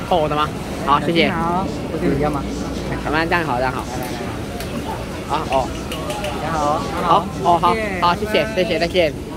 厚的吗？好，谢谢。 好，不是一样吗？ 怎么样？这样好，这样好。 来来来， 啊哦， 大家好， 好哦好好，谢谢，谢谢，再见。